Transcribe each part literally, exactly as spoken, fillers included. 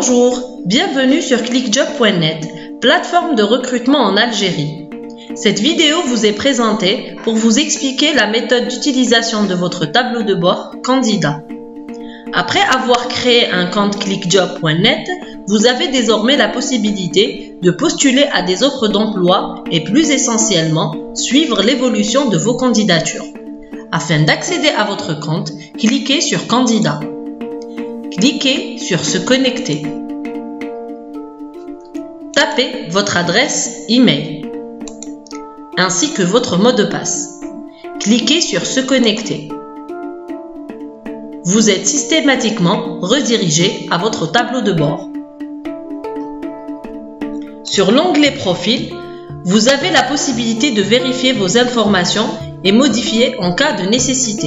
Bonjour, bienvenue sur clickjob point net, plateforme de recrutement en Algérie. Cette vidéo vous est présentée pour vous expliquer la méthode d'utilisation de votre tableau de bord candidat. Après avoir créé un compte clickjob point net, vous avez désormais la possibilité de postuler à des offres d'emploi et plus essentiellement, suivre l'évolution de vos candidatures. Afin d'accéder à votre compte, cliquez sur Candidat. Cliquez sur Se connecter. Tapez votre adresse email ainsi que votre mot de passe. Cliquez sur Se connecter. Vous êtes systématiquement redirigé à votre tableau de bord. Sur l'onglet Profil, vous avez la possibilité de vérifier vos informations et modifier en cas de nécessité.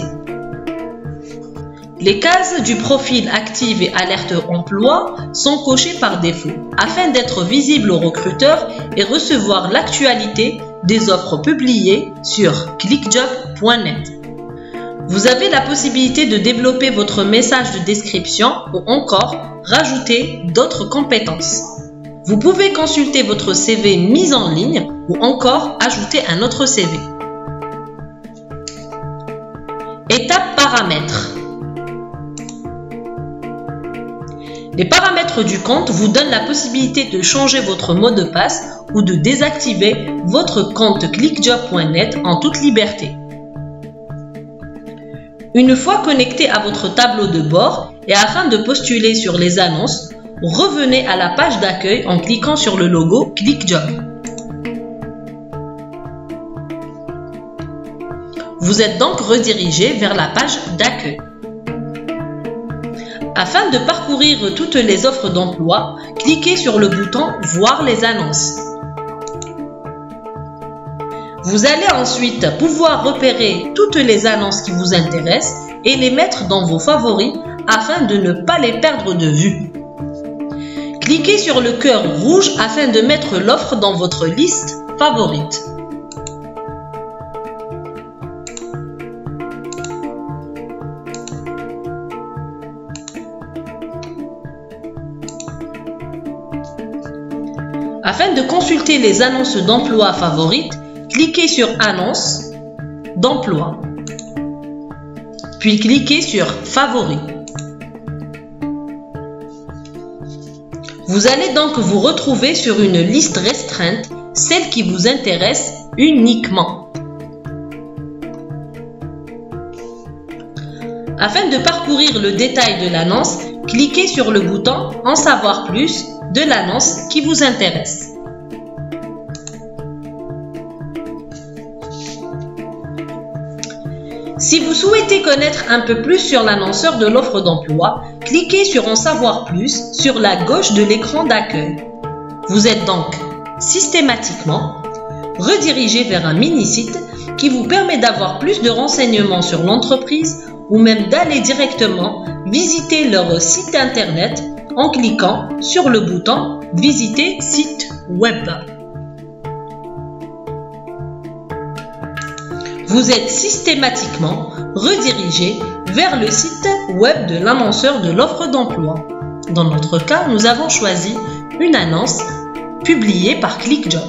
Les cases du profil active et alerte emploi sont cochées par défaut afin d'être visibles aux recruteurs et recevoir l'actualité des offres publiées sur clickjob point net. Vous avez la possibilité de développer votre message de description ou encore rajouter d'autres compétences. Vous pouvez consulter votre C V mis en ligne ou encore ajouter un autre C V. Étape paramètres. Les paramètres du compte vous donnent la possibilité de changer votre mot de passe ou de désactiver votre compte clickjob point net en toute liberté. Une fois connecté à votre tableau de bord et afin de postuler sur les annonces, revenez à la page d'accueil en cliquant sur le logo ClickJob. Vous êtes donc redirigé vers la page d'accueil. Afin de parcourir toutes les offres d'emploi, cliquez sur le bouton « Voir les annonces ». Vous allez ensuite pouvoir repérer toutes les annonces qui vous intéressent et les mettre dans vos favoris afin de ne pas les perdre de vue. Cliquez sur le cœur rouge afin de mettre l'offre dans votre liste favorite. Afin de consulter les annonces d'emploi favorites, cliquez sur Annonces d'emploi, puis cliquez sur Favoris. Vous allez donc vous retrouver sur une liste restreinte, celle qui vous intéresse uniquement. Afin de parcourir le détail de l'annonce, cliquez sur le bouton « En savoir plus » de l'annonce qui vous intéresse. Si vous souhaitez connaître un peu plus sur l'annonceur de l'offre d'emploi, cliquez sur En savoir plus sur la gauche de l'écran d'accueil. Vous êtes donc systématiquement redirigé vers un mini-site qui vous permet d'avoir plus de renseignements sur l'entreprise ou même d'aller directement visiter leur site internet en cliquant sur le bouton « Visiter site web ». Vous êtes systématiquement redirigé vers le site web de l'annonceur de l'offre d'emploi. Dans notre cas, nous avons choisi une annonce publiée par ClickJob.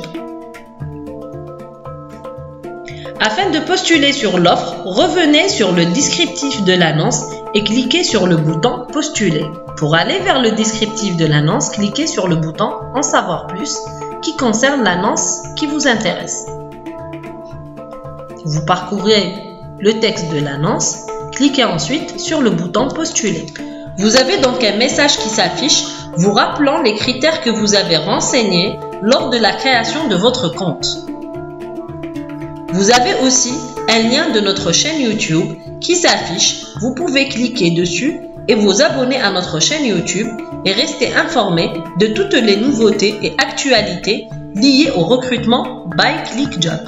Afin de postuler sur l'offre, revenez sur le descriptif de l'annonce et cliquez sur le bouton « Postuler ». Pour aller vers le descriptif de l'annonce, cliquez sur le bouton « En savoir plus » qui concerne l'annonce qui vous intéresse. Vous parcourez le texte de l'annonce, cliquez ensuite sur le bouton « Postuler ». Vous avez donc un message qui s'affiche vous rappelant les critères que vous avez renseignés lors de la création de votre compte. Vous avez aussi un lien de notre chaîne YouTube qui s'affiche. Vous pouvez cliquer dessus et vous abonner à notre chaîne YouTube et rester informé de toutes les nouveautés et actualités liées au recrutement by ClickJob.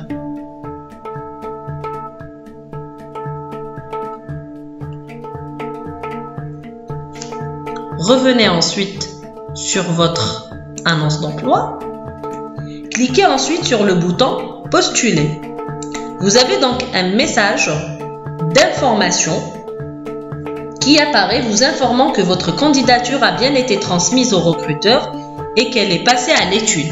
Revenez ensuite sur votre annonce d'emploi. Cliquez ensuite sur le bouton « Postuler ». Vous avez donc un message d'information qui qui apparaît vous informant que votre candidature a bien été transmise au recruteur et qu'elle est passée à l'étude.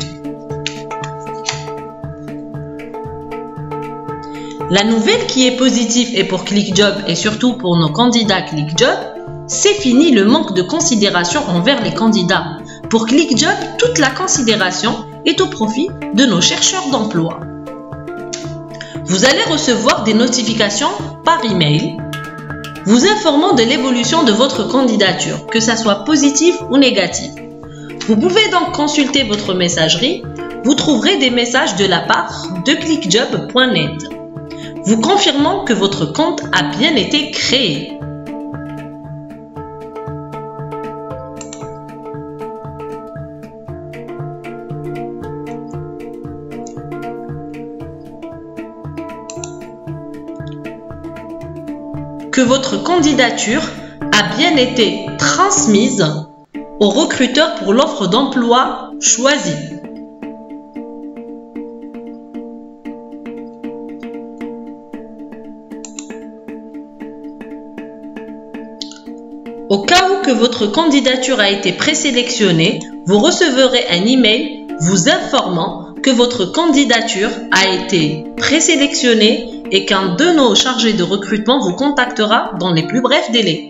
La nouvelle qui est positive et pour ClickJob et surtout pour nos candidats ClickJob, c'est fini le manque de considération envers les candidats. Pour ClickJob, toute la considération est au profit de nos chercheurs d'emploi. Vous allez recevoir des notifications par email vous informant de l'évolution de votre candidature, que ça soit positive ou négative. Vous pouvez donc consulter votre messagerie. Vous trouverez des messages de la part de clickjob point net. Vous confirmant que votre compte a bien été créé. Que votre candidature a bien été transmise au recruteur pour l'offre d'emploi choisie. Au cas où que votre candidature a été présélectionnée, vous recevrez un email vous informant que votre candidature a été présélectionnée et qu'un de nos chargés de recrutement vous contactera dans les plus brefs délais.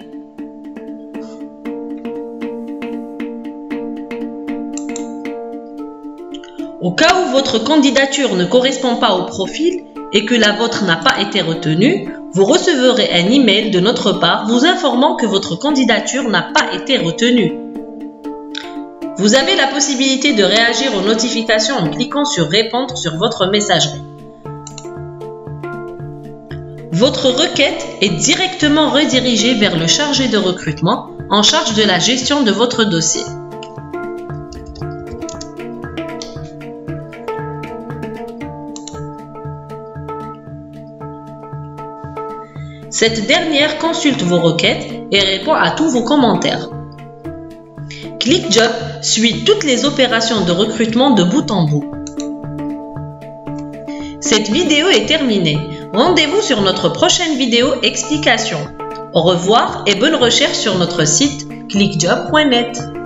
Au cas où votre candidature ne correspond pas au profil et que la vôtre n'a pas été retenue, vous recevrez un email de notre part vous informant que votre candidature n'a pas été retenue. Vous avez la possibilité de réagir aux notifications en cliquant sur « Répondre » sur votre messagerie. Votre requête est directement redirigée vers le chargé de recrutement en charge de la gestion de votre dossier. Cette dernière consulte vos requêtes et répond à tous vos commentaires. ClickJob suit toutes les opérations de recrutement de bout en bout. Cette vidéo est terminée. Rendez-vous sur notre prochaine vidéo explication. Au revoir et bonne recherche sur notre site clickjob point net.